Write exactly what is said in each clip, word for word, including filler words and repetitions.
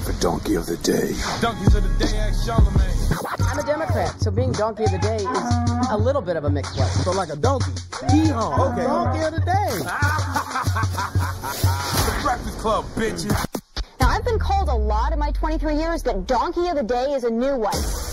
for Donkey of the Day. Donkeys of the Day, ask Charlemagne. I'm a Democrat, so being Donkey of the Day is a little bit of a mixed blessing. So like a donkey. Hee-haw. Okay. Donkey of the Day. The Breakfast Club, bitches. Now, I've been called a lot in my twenty-three years, but Donkey of the Day is a new one.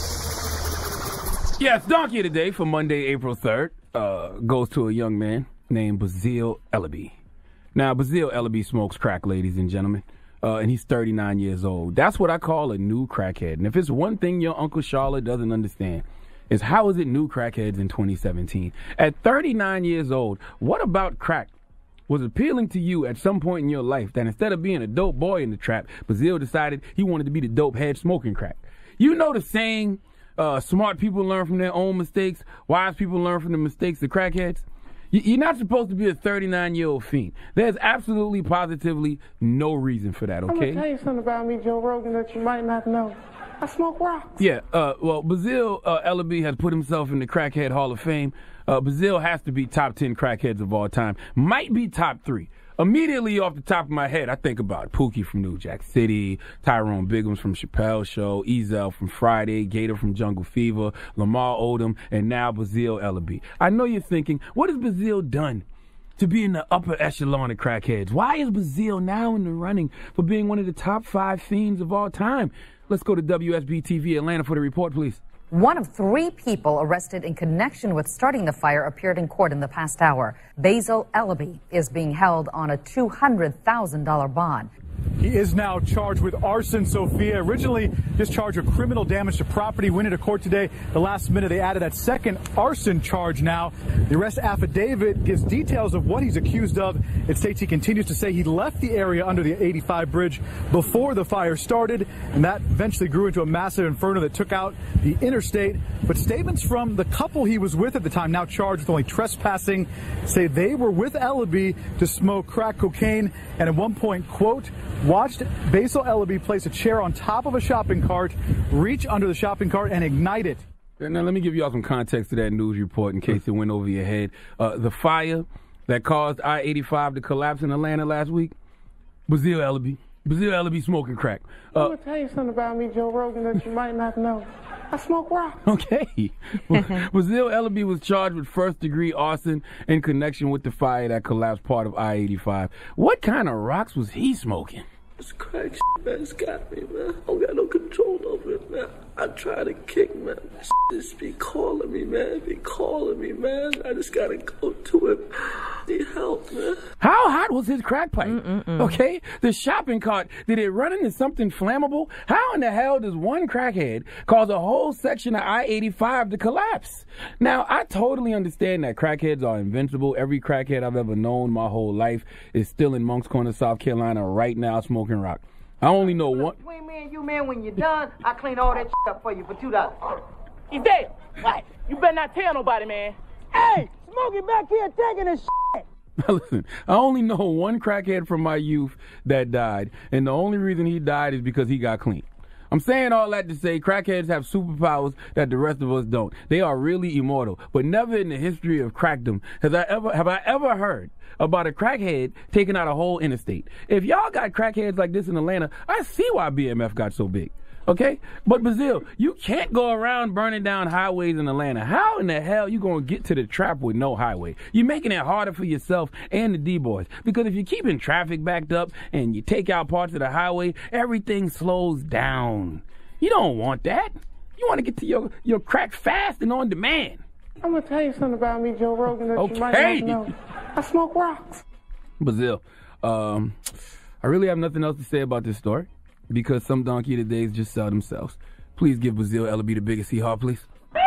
Yes, Donkey of the Day for Monday, April third, uh, goes to a young man named Bazil Ellaby. Now, Bazil Ellaby smokes crack, ladies and gentlemen, uh, and he's thirty-nine years old. That's what I call a new crackhead. And if it's one thing your Uncle Charlotte doesn't understand, is how is it new crackheads in twenty seventeen? At thirty-nine years old, what about crack was appealing to you at some point in your life that instead of being a dope boy in the trap, Bazil decided he wanted to be the dope head smoking crack? You know the saying, uh, smart people learn from their own mistakes, wise people learn from the mistakes of crackheads? You're not supposed to be a thirty-nine-year-old fiend. There's absolutely, positively no reason for that, okay? I'm going to tell you something about me, Joe Rogan, that you might not know. I smoke rocks. Yeah, uh, well, Bazil uh, Ellaby has put himself in the Crackhead Hall of Fame. Uh, Bazil has to be top ten crackheads of all time. Might be top three. Immediately off the top of my head, I think about Pookie from New Jack City, Tyrone Biggums from Chappelle's Show, Ezel from Friday, Gator from Jungle Fever, Lamar Odom, and now Bazil Ellaby. I know you're thinking, what has Bazil done to be in the upper echelon of crackheads? Why is Bazil now in the running for being one of the top five fiends of all time? Let's go to W S B T V Atlanta for the report, please. One of three people arrested in connection with starting the fire appeared in court in the past hour. Bazil Ellaby is being held on a two hundred thousand dollars bond. He is now charged with arson, Sophia. Originally just charged with criminal damage to property. Went into court today. The last minute they added that second arson charge now. The arrest affidavit gives details of what he's accused of. It states he continues to say he left the area under the eighty-five bridge before the fire started, and that eventually grew into a massive inferno that took out the interstate. But statements from the couple he was with at the time, now charged with only trespassing, say they were with Ellaby to smoke crack cocaine, and at one point, quote, watched Bazil Ellaby place a chair on top of a shopping cart, reach under the shopping cart, and ignite it. Now, let me give you all some context to that news report in case it went over your head. Uh, the fire that caused I eighty-five to collapse in Atlanta last week, Bazil Ellaby. Bazil Ellaby smoking crack. Uh, I'm going to tell you something about me, Joe Rogan, that you might not know. I smoke rocks. Okay. Bazil Ellaby was charged with first-degree arson in connection with the fire that collapsed part of I eighty-five. What kind of rocks was he smoking? This crack shit, man, it's got me, man. I don't got no control over it, man. I try to kick, man. This just be calling me, man. Be calling me, man. I just gotta go to it. Need help, man. How hot was his crack pipe? Mm-mm-mm. Okay? The shopping cart, did it run into something flammable? How in the hell does one crackhead cause a whole section of I eighty-five to collapse? Now, I totally understand that crackheads are invincible. Every crackhead I've ever known my whole life is still in Moncks Corner, South Carolina right now smoking rock. I only know one. Between me and you, man, when you're done, I clean all that shit up for you for two dollars. He's dead. What? You better not tell nobody, man. Hey, Smokey back here taking his shit. Listen, I only know one crackhead from my youth that died, and the only reason he died is because he got clean. I'm saying all that to say crackheads have superpowers that the rest of us don't. They are really immortal, but never in the history of crackdom has I ever have I ever heard about a crackhead taking out a whole interstate. If y'all got crackheads like this in Atlanta, I see why B M F got so big. Okay? But Bazil, you can't go around burning down highways in Atlanta. How in the hell you gonna get to the trap with no highway? You're making it harder for yourself and the D-boys. Because if you're keeping traffic backed up and you take out parts of the highway, everything slows down. You don't want that. You want to get to your, your crack fast and on demand. I'm going to tell you something about me, Joe Rogan, that okay. you might not know. I smoke rocks. Bazil, um, I really have nothing else to say about this story, because some donkey of the days just sell themselves. Please give Bazil Ellaby the biggest hee-haw, please.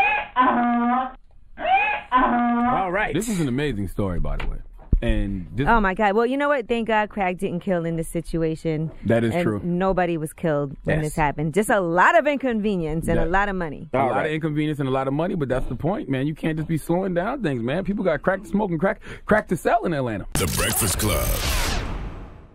All right. This is an amazing story, by the way. And this, oh my God! Well, you know what? Thank God, crack didn't kill in this situation. That is and true. Nobody was killed when yes. this happened. Just a lot of inconvenience and that, a lot of money. A All lot right. of inconvenience and a lot of money, but that's the point, man. You can't just be slowing down things, man. People got crack to smoke and crack, crack to sell in Atlanta. The Breakfast Club.